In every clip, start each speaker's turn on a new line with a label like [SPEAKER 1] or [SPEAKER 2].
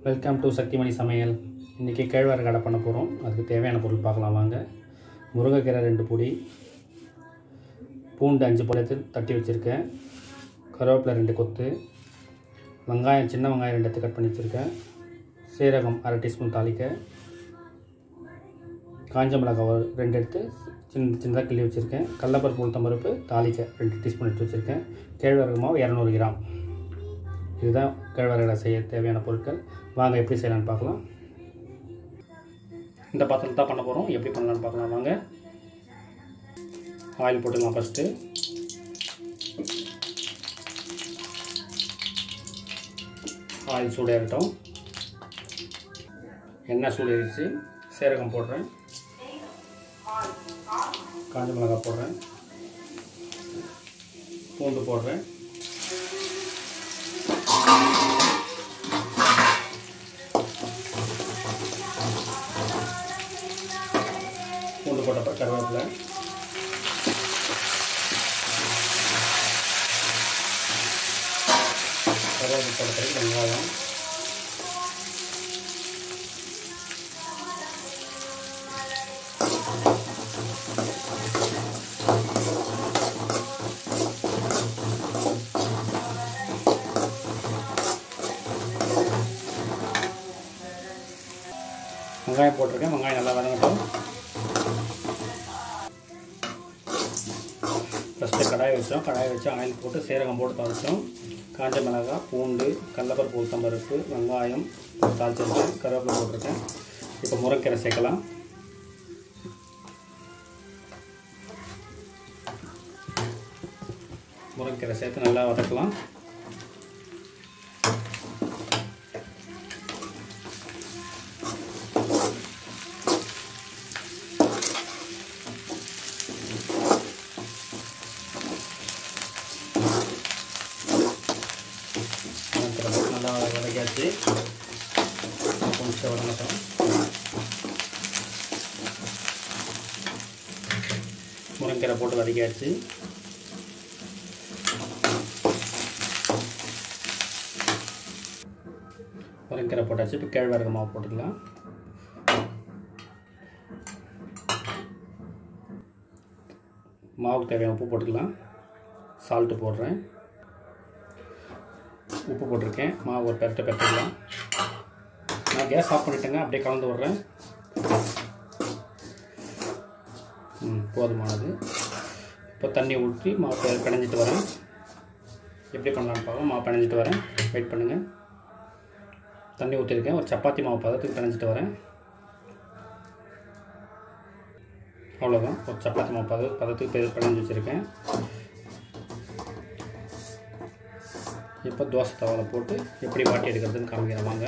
[SPEAKER 1] Welcome to Sakthimani சமையல். இன்றைக்கி கேழ்வரகு அடை பண்ண போகிறோம். அதுக்கு தேவையான பொருள் பார்க்கலாம் வாங்க. முருங்கைக்கீரை 2 பொடி, பூண்டு 5 பழத்து தட்டி வச்சுருக்கேன், கருவேப்பிலை 2 கொத்து, வெங்காயம் சின்ன வெங்காயம் 2 எடுத்து கட் பண்ணி வச்சுருக்கேன், சீரகம் 1/2 டீஸ்பூன் தாளிக்க, காஞ்ச மிளகாய் 2 எடுத்து சின்னதாக கிள்ளி வச்சுருக்கேன், கடலைப்பருப்பு உளுத்தம்பருப்பு தாளிக்க 2 டீஸ்பூன் எடுத்து வச்சுருக்கேன், கேழ்வரகு மாவு 200 கிராம். இதுதான் கேழ்வரகு செய்ய தேவையான பொருட்கள். வாங்க எப்படி செய்யலான்னு பார்க்கலாம். இந்த பாத்திரத்தில் தான் பண்ண போகிறோம். எப்படி பண்ணலான்னு பார்க்கலாம் வாங்க. ஆயில் போட்டுக்கலாம். ஃபஸ்ட்டு ஆயில் சூடாகட்டும். எண்ணெய் சூடாகிடுச்சு. சீரகம் போடுறேன், காஞ்ச மிளகாய் போடுறேன், பூண்டு போடுறேன், பூண்டு போட்டப்போ கருவேப்பிலை, கருவேப்பிலை போட்ட பிறகு வெங்காயம், வெங்காயம் போட்டிருக்கேன். வெங்காயம் நல்லா வதங்கட்டும். ஃபஸ்ட்டு கடாயை வச்சோம். கடாயை வச்சு ஆயில் போட்டு சீரகம் போட்டு தாளித்தோம். காஞ்ச மிளகாய், பூண்டு, கடலைப்பருப்பு உளுத்தம்பருப்பு, வெங்காயம் தாளிச்சிருக்கேன், கருவேப்பிலை போட்டிருக்கேன். இப்போ முருங்கைக்கீரை சேர்க்கலாம். முருங்கைக்கீரை சேர்த்து நல்லா வதக்கலாம். நல்லா வதக்கியாச்சு. கொஞ்சம் வதங்கட்டும். முருங்கைக்கீரை போட்டு வதக்கியாச்சு. முருங்கைக்கீரை போட்டாச்சு. இப்போ கேழ்வரகு மாவு போட்டுக்கலாம். மாவுக்கு தேவையான உப்பு போட்டுக்கலாம். சால்ட்டு போடுறேன். உப்பு போட்டிருக்கேன். மாவு ஒரு பெரட்டலாம். நான் கேஸ் ஆஃப் பண்ணிட்டேங்க. அப்படியே கலந்து விட்றேன். போதுமானது. இப்போ தண்ணி ஊற்றி மாவு பிணைஞ்சிட்டு வரேன். எப்படி பண்ணலான்னு பார்ப்போம். மாவு பிணைஞ்சிட்டு வரேன். வெயிட் பண்ணுங்கள். தண்ணி ஊற்றிருக்கேன். ஒரு சப்பாத்தி மாவு பதத்துக்கு பிணைஞ்சிட்டு வரேன். அவ்வளோதான். ஒரு சப்பாத்தி மாவு பதத்துக்கு பிணைஞ்சி வச்சுருக்கேன். இப்போ தோசை தவாவில் போட்டு எப்படி வாட்டி எடுக்கிறதுன்னு காமிக்கிறேன் வாங்க.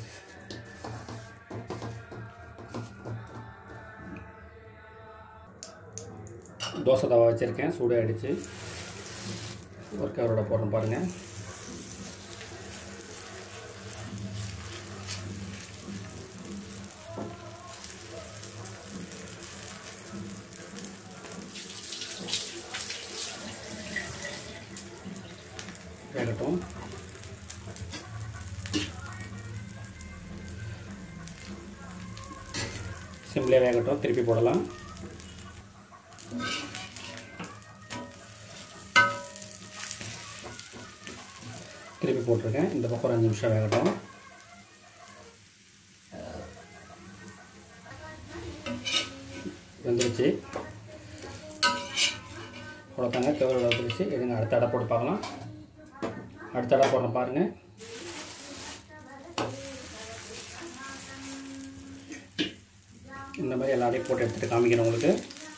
[SPEAKER 1] தோசை தவா வச்சுருக்கேன். சூடாகிடுச்சு. ஒரு கவரோட போடுறேன் பாருங்கள். வேகட்டும். சிம்லே வேகட்டும். திருப்பி போடலாம். திருப்பி போட்டிருக்கேன். இந்த பக்கம் ஒரு 5 நிமிஷம் வேகட்டும். வெந்துருச்சு. அவ்வளோதாங்க. கவரோட வந்துருச்சு. எடுங்க. அடுத்த அடை போட்டு பார்க்கலாம். அடுத்த அடை போடுறேன் பாருங்கள். இந்த மாதிரி எல்லா அடையும் போட்டு எடுத்துகிட்டு காமிக்கிறேன் உங்களுக்கு.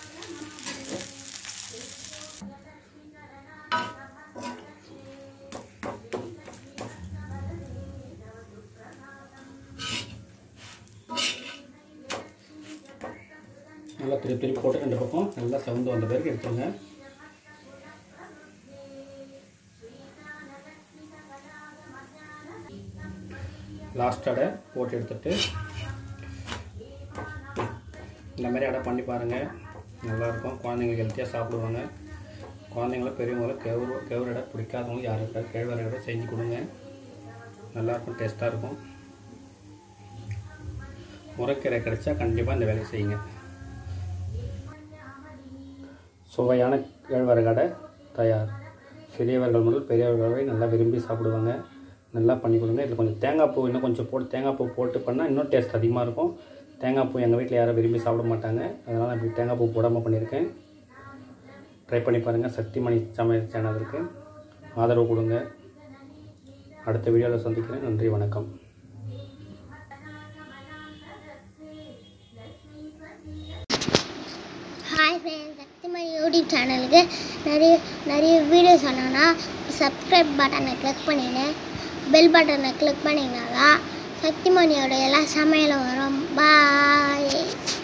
[SPEAKER 1] நல்லா திருப்பி போட்டு 2 பக்கம் நல்லா செவந்து வந்த பிறகு எடுத்துருங்க. லாஸ்ட் அடை போட்டு எடுத்துகிட்டு இந்த மாதிரி அடை பண்ணி பாருங்கள். நல்லாயிருக்கும். குழந்தைங்களுக்கு ஹெல்த்தியாக சாப்பிடுவாங்க. குழந்தைங்கள பெரியவங்களும் கேவுரு அடை பிடிக்காதவங்க யாரும் இருக்காது கேழ்வரகு அடை செஞ்சு கொடுங்க. நல்லாயிருக்கும், டேஸ்ட்டாக இருக்கும். முருங்கைக்கீரை கிடைச்சா கண்டிப்பாக இந்த வேலையை செய்யுங்க. சுவையான கேழ்வரகு அடை தயார். சிறியவர்கள் முதல் பெரியவர்கள் வரை நல்லா விரும்பி சாப்பிடுவாங்க. நல்லா பண்ணி கொடுங்க. இதில் கொஞ்சம் தேங்காய் பூ இன்னும் கொஞ்சம் தேங்காய் பூ போட்டு பண்ணால் இன்னும் டேஸ்ட் அதிகமாக இருக்கும். தேங்காய் பூ எங்கள் வீட்டில் யாரும் விரும்பி சாப்பிட மாட்டாங்க. அதனால் இப்படி தேங்காய் பூ போடாமல் பண்ணியிருக்கேன். ட்ரை பண்ணி பாருங்கள். சக்திமணி சமையல் சேனலுக்கு ஆதரவு கொடுங்க. அடுத்த வீடியோவில் சந்திக்கிறேன். நன்றி, வணக்கம்.
[SPEAKER 2] ஹாய் ஃப்ரெண்ட்ஸ், சக்திமணி யூடியூப் சேனலுக்கு நிறைய வீடியோஸ் சொன்னோன்னா சப்ஸ்கிரைப் பட்டனை கிளிக் பண்ணிவிட்டு பெல் பட்டனை கிளிக் பண்ணிங்கன்னா தான் சக்திமணியோட எல்லா சமையலும் வரும். பாய்.